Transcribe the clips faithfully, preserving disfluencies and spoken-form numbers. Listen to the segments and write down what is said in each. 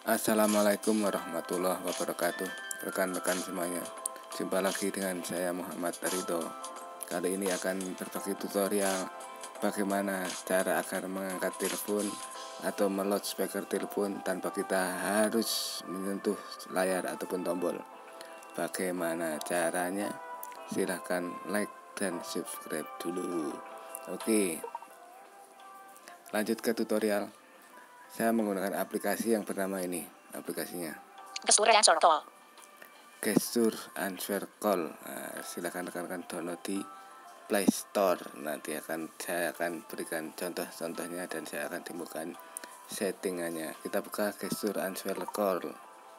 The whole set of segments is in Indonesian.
Assalamualaikum warahmatullahi wabarakatuh. Rekan-rekan semuanya, jumpa lagi dengan saya Muhammad Ridho. Kali ini akan berbagi tutorial bagaimana cara agar mengangkat telepon atau meloudspeaker telepon tanpa kita harus menyentuh layar ataupun tombol. Bagaimana caranya? Silahkan like dan subscribe dulu. Oke, lanjut ke tutorial. Saya menggunakan aplikasi yang bernama ini, aplikasinya Gesture Answer Call. Gesture Answer Call. Nah, silakan rekan-rekan download di Play Store. Nanti akan saya akan berikan contoh-contohnya dan saya akan temukan settingannya. Kita buka Gesture Answer Call.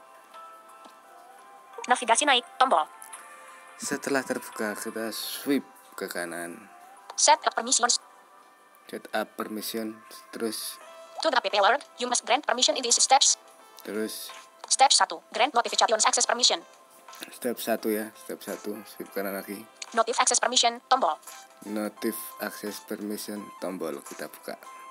Navigasi naik, tombol. Setelah terbuka, kita swipe ke kanan. Set up permissions. Set up permission, terus To the app alert, you must grant permission in these steps. terus Step satu. Grant notifications access permission. step satu ya, step satu, swipe kanan lagi. Notif access permission, tombol. Notif access permission, tombol, kita buka.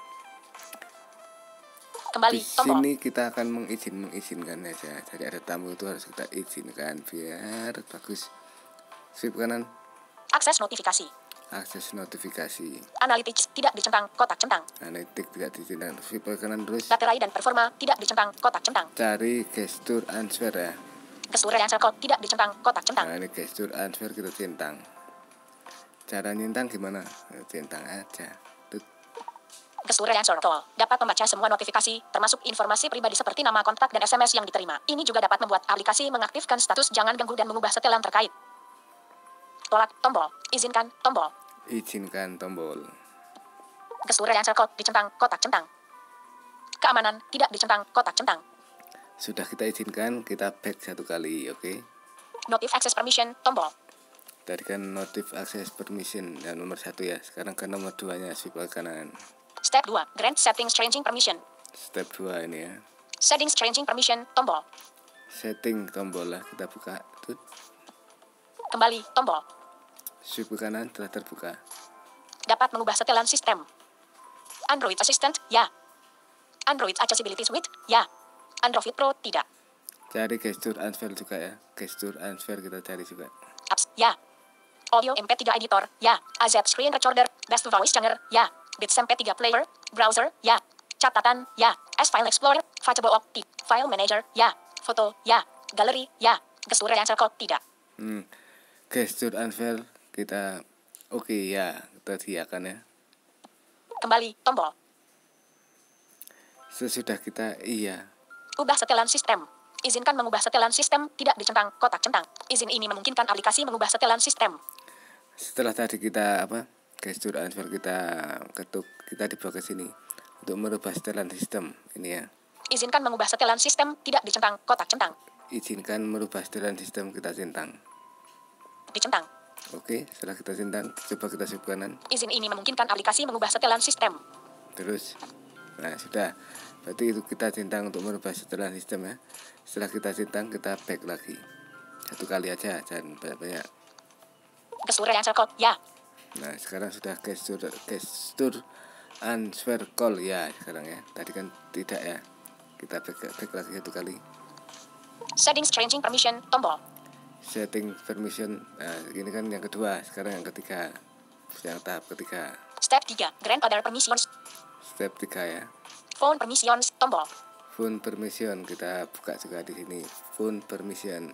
Kembali, Di tombol. sini kita akan mengizin mengizinkan aja. Jadi ada tamu itu harus kita izinkan biar bagus. Swipe kanan, Akses notifikasi. akses notifikasi. Analytics tidak dicentang, kotak centang. Analitik tidak ditindak. Swipe kanan terus. Baterai dan performa tidak dicentang, kotak centang. Cari gesture answer ya. Gesture Answer Call tidak dicentang, kotak centang. Nah ini gesture answer kita centang. Cara nyentang gimana? Centang aja. Tut. Gesture Answer Call dapat membaca semua notifikasi, termasuk informasi pribadi seperti nama kontak dan S M S yang diterima. Ini juga dapat membuat aplikasi mengaktifkan status jangan ganggu dan mengubah setelan terkait. Tolak, tombol. Izinkan, tombol. Izinkan tombol. Gesture Answer Call dicentang, kotak centang. Keamanan tidak dicentang, kotak centang. Sudah kita izinkan, kita back satu kali, oke? Okay? Notif access permission, tombol. Tadi kan notif access permission yang nomor satu ya. Sekarang ke nomor dua nya swipe ke kanan. Step dua. Grant settings changing permission. Step dua ini ya. Settings changing permission, tombol. Setting tombol lah, kita buka. Tut. Kembali, tombol. Swipe ke kanan telah terbuka. Dapat mengubah setelan sistem. Android Assistant, ya. Android Accessibility Suite, ya. Android Pro, tidak. Cari gesture answer juga ya. Gesture answer kita cari juga. Apps, ya. Audio M P tiga Editor, ya. A Z Screen Recorder, Best Voice Changer, ya. Beats M P tiga Player, Browser, ya. Catatan, ya. S File Explorer, File Opti, File Manager, ya. Foto, ya. Gallery, ya. Gesture Answer Call, tidak. Hmm. Gesture answer kita oke okay, ya, kita siakan ya. Kembali, tombol. Sesudah kita iya. Ubah setelan sistem. Izinkan mengubah setelan sistem, tidak dicentang, kotak centang. Izin ini memungkinkan aplikasi mengubah setelan sistem. Setelah tadi kita apa? Gesture answer kita ketuk, kita dibawa ke sini untuk merubah setelan sistem ini ya. Izinkan mengubah setelan sistem, tidak dicentang, kotak centang. Izinkan merubah setelan sistem, kita centang. Dicentang. Oke, setelah kita centang, coba kita swipe kanan. Izin ini memungkinkan aplikasi mengubah setelan sistem. Terus, nah sudah. Berarti itu kita centang untuk merubah setelan sistem ya. Setelah kita centang, kita back lagi. Satu kali aja, jangan banyak-banyak. Gesture Answer Call, ya. Nah, sekarang sudah gesture gesture answer call ya sekarang ya. Tadi kan tidak ya. Kita back, back lagi satu kali. Settings changing permission, tombol. Setting permission. Nah, ini kan yang kedua. Sekarang yang ketiga. Yang tahap ketiga. Step tiga. Grant other permissions. Step tiga ya. Phone permissions, tombol. Phone permission. Kita buka juga di sini. Phone permission.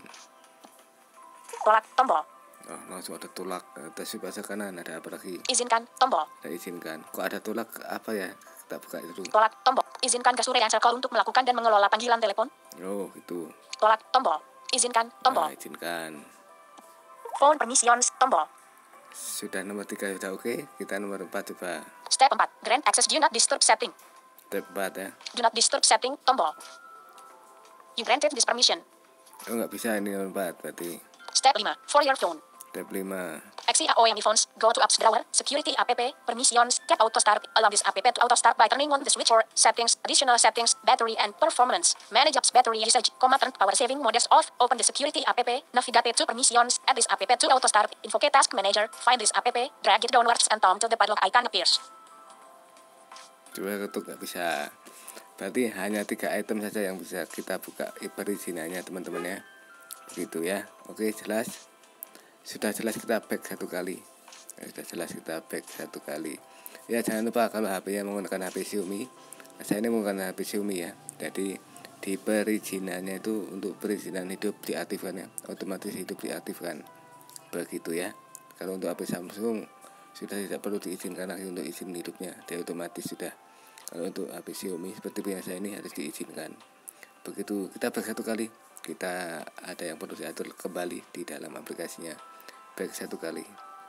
Tolak, tombol. Oh, langsung ada tolak. Kita swipe aja kanan. Ada apa lagi? Izinkan, tombol. Kita izinkan. Kok ada tolak apa ya? Kita buka itu dulu. Tolak, tombol. Izinkan Gesture Answer Call untuk melakukan dan mengelola panggilan telepon. Oh, itu. Tolak, tombol. Izinkan, tombol. Nah, izinkan. Phone permissions, tombol. Sudah nomor tiga sudah oke. Okay. Kita nomor empat coba. Step empat. Grant access do not disturb setting. Step empat ya. Do not disturb setting, tombol. You granted this permission. Oh, nggak bisa ini nomor empat berarti. Step lima. For your phone. Step lima. Exit O M D phones. Go to apps drawer. Security app. Permissions. Get auto start. Allow this app to auto start by turning on the switch for settings. Additional settings. Battery and performance. Manage apps battery usage. Comma turn power saving modes off. Open the security app. Navigate to permissions. Add this app to auto start. Invoke task manager. Find this app. Drag it downwards and tom till the padlock icon appears. Coba ketuk nggak bisa. Berarti hanya tiga item saja yang bisa kita buka perizinannya teman-teman ya. Begitu ya. Oke, jelas. Sudah jelas kita back satu kali. Ya, sudah jelas kita back satu kali. Ya, jangan lupa kalau H P-nya menggunakan H P Xiaomi. Saya ini menggunakan H P Xiaomi ya. Jadi di perizinannya itu untuk perizinan hidup diaktifkan ya. Otomatis hidup diaktifkan. Begitu ya. Kalau untuk H P Samsung sudah tidak perlu diizinkan lagi untuk izin hidupnya, dia otomatis sudah. Kalau untuk H P Xiaomi seperti biasa ini harus diizinkan. Begitu kita back satu kali, kita ada yang perlu diatur kembali di dalam aplikasinya. Back satu kali.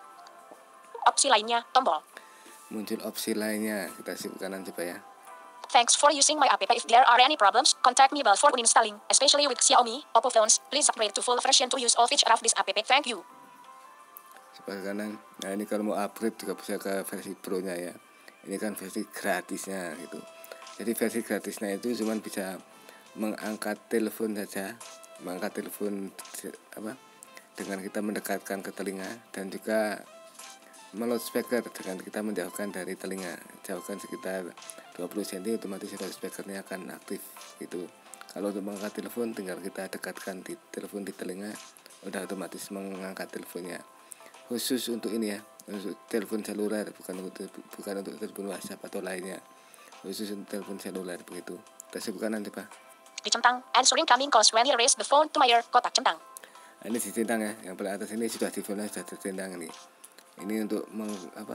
Opsi lainnya, tombol. Muncul opsi lainnya, kita sibuk kanan coba ya. Thanks for using my app. If there are any problems, contact me before uninstalling, especially with Xiaomi, Oppo phones. Please upgrade to full version to use all features of this app. Thank you. Sebelah kanan. Nah, ini kalau mau upgrade juga bisa ke versi Pro-nya ya. Ini kan versi gratisnya gitu. Jadi versi gratisnya itu cuma bisa mengangkat telepon saja, mengangkat telepon apa? Dengan kita mendekatkan ke telinga, dan juga meloudspeaker dengan kita menjauhkan dari telinga, jauhkan sekitar dua puluh sentimeter, otomatis loudspeakernya akan aktif gitu. Kalau untuk mengangkat telepon tinggal kita dekatkan di telepon di telinga, udah otomatis mengangkat teleponnya. Khusus untuk ini ya, untuk telepon seluler, bukan untuk bukan untuk telepon WhatsApp atau lainnya. Khusus untuk telepon seluler begitu. Kita sebutkan nanti Pak. Dicentang, answering coming calls when you raise the phone to my ear, kotak centang. Nah, ini dicentang ya, yang paling atas ini sudah defaultnya sudah tercentang ini. Ini untuk meng, apa?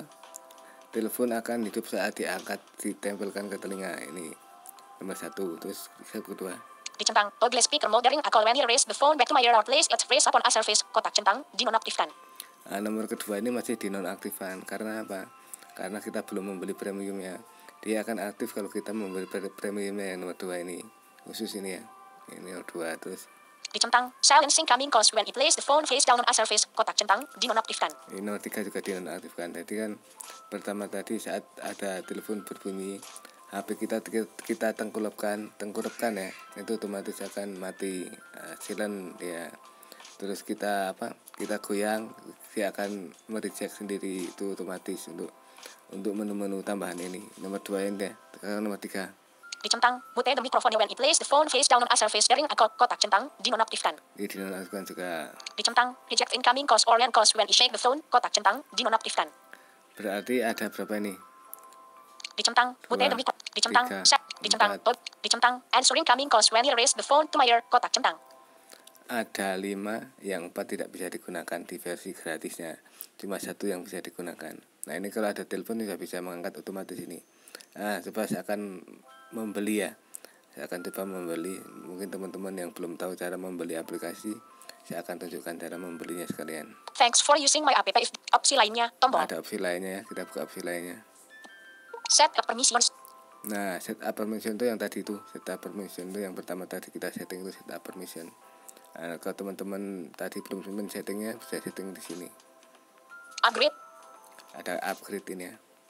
Telepon akan hidup saat diangkat, ditempelkan ke telinga. Ini nomor satu. Terus yang kedua. Dicentang, toggle speaker mode during a call when you raise the phone back to my ear or place it face upon a surface, kotak centang, dinonaktifkan. Nah, nomor kedua ini masih dinonaktifkan. Karena apa? Karena kita belum membeli premiumnya. Dia akan aktif kalau kita membeli premiumnya yang nomor dua ini. Khusus ini ya. Ini nomor dua. Terus dicentang, silencing coming calls when it place the phone face down on a surface, kotak centang, dinonaktifkan. Ini nomor tiga juga dinonaktifkan. Jadi kan pertama tadi saat ada telepon berbunyi, H P kita kita tengkurapkan, tengkurapkan ya, itu otomatis akan mati, uh, silent ya. Terus kita apa? Kita goyang, dia akan mereject sendiri, itu otomatis untuk untuk menu-menu tambahan ini. Nomor dua ini ya. Sekarang nomor tiga. Dicentang, mute the microphone when it place the phone face down on a surface during a call, kotak centang, dinonaktifkan. Ini dinonaktifkan juga. Dicentang, reject incoming calls or end calls when you shake the phone, kotak centang, dinonaktifkan. Berarti ada berapa ini? Dicentang, mute the microphone. Dicentang, tiga, set. Dicentang, tot. Dicentang, answering coming calls when you raise the phone to my ear, kotak centang. Ada lima, yang empat tidak bisa digunakan di versi gratisnya. Cuma satu yang bisa digunakan. Nah, ini kalau ada telepon juga bisa mengangkat otomatis ini. Nah, coba saya akan membeli ya. Saya akan coba membeli. Mungkin teman-teman yang belum tahu cara membeli aplikasi, saya akan tunjukkan cara membelinya sekalian. Thanks for using my app. If opsi lainnya, tombol. Ada opsi lainnya ya. Kita buka opsi lainnya. Set up permissions. Nah, set up permission itu yang tadi itu. Set up permission itu yang pertama tadi kita setting itu set up permission. Nah, kalau teman-teman tadi belum men settingnya, bisa setting di sini. Upgrade. Ada upgrade ini ya.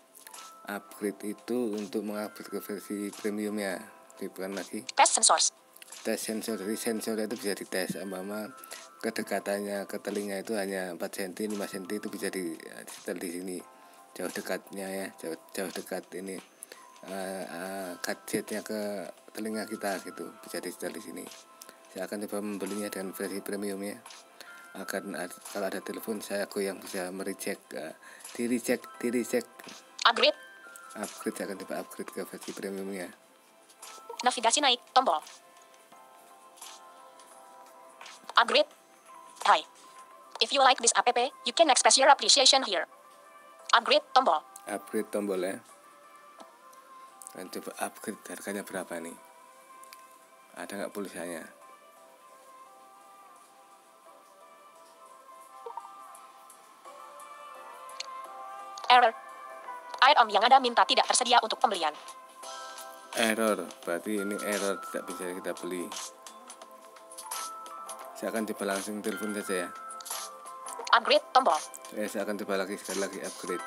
Upgrade itu untuk mengupgrade ke versi premiumnya. Bukan lagi. Test sensors. Tes sensor, dari sensor itu bisa dites. Umpama kedekatannya ke telinga itu hanya empat sentimeter, lima sentimeter itu bisa di setel di sini. Jauh dekatnya ya, jauh jauh dekat ini. Uh, uh, gadgetnya ke telinga kita gitu, bisa di setel di sini. Saya akan coba membelinya dengan versi premiumnya. Akan ada, kalau ada telepon saya goyang bisa mereject, uh, di reject, di reject. Upgrade. Upgrade, saya akan coba upgrade ke versi premiumnya. Navigasi naik, tombol. Upgrade. Hi. If you like this app, you can express your appreciation here. Upgrade, tombol. Upgrade tombol ya. Dan coba upgrade, harganya berapa nih? Ada nggak pulsanya? Error. Item yang Anda minta tidak tersedia untuk pembelian. Error, berarti ini error, tidak bisa kita beli. Saya akan coba langsung telepon saja ya. Upgrade, tombol. Eh, saya akan coba lagi, sekali lagi upgrade.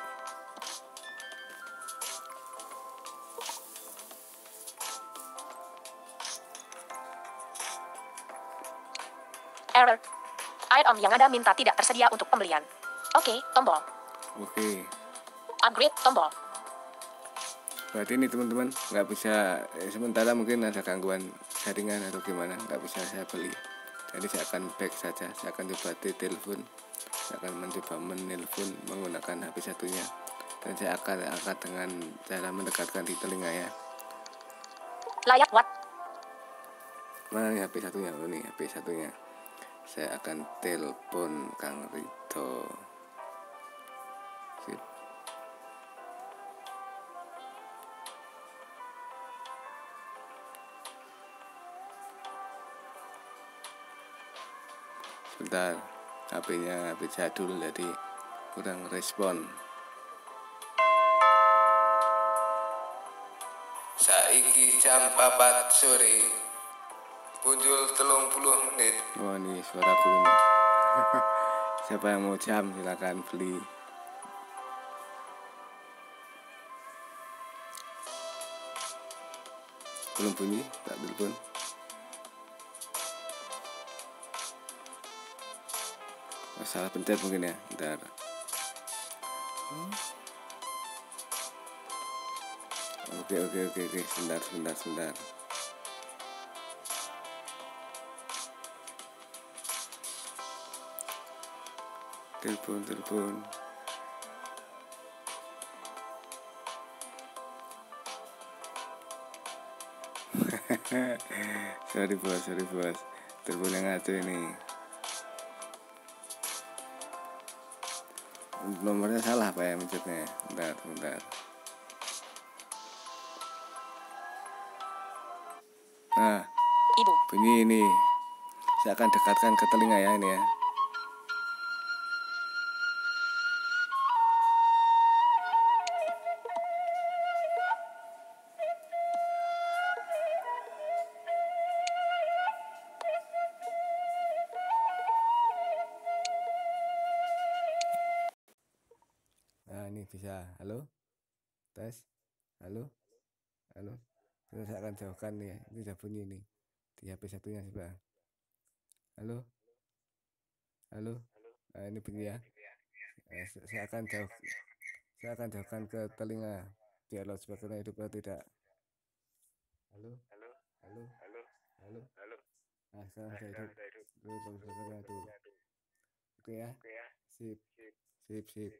Error. Item yang Anda minta tidak tersedia untuk pembelian. Oke, tombol. Oke. Upgrade, tombol. Berarti ini teman-teman nggak bisa eh, sementara mungkin ada gangguan jaringan atau gimana, nggak bisa saya beli. Jadi saya akan back saja, saya akan coba di telepon, saya akan mencoba menelpon menggunakan H P satunya, dan saya akan angkat dengan cara mendekatkan di telinga ya. Layak what? Mana nih H P satunya? Oh nih H P satunya. Saya akan telepon Kang Ridho. Sip. Sebentar, H P-nya H P jadul jadi kurang respon. Saiki jam papat sore, punjul telung puluh menit. Oh ini suaraku ini. Siapa yang mau jam silakan beli. Belum bunyi, tak telepon. Oh, salah pencet mungkin ya, bentar. Hmm. Oke oke oke oke, sebentar sebentar sebentar. Telepon telepon. sorry bos sorry bos, telepon yang ngaco ini. Nomornya salah pak ya mencetnya. Bentar bentar. Nah, Ibu. bunyi ini. Saya akan dekatkan ke telinga ya ini ya. Nah ini bisa. Halo, tes. Halo, halo. Terus saya akan jauhkan nih. Ini udah bunyi nih di H P satunya coba. Halo, halo. Nah ini bunyi ya. Nah, saya akan jauh, saya akan jauhkan ke telinga biar loudspeakernya hidup atau tidak. Halo, halo, halo. Nah sekarang sudah hidup. Tuh loudspeakernya tuh. Oke ya. Sip, sip, sip.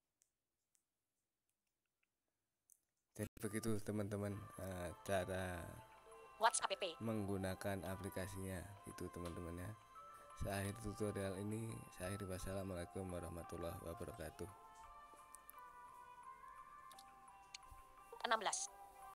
Jadi begitu teman-teman, uh, cara WhatsApp app. menggunakan aplikasinya itu teman-teman ya. Saya akhiri tutorial ini, saya akhiri. Wassalamualaikum warahmatullahi wabarakatuh. enam belas.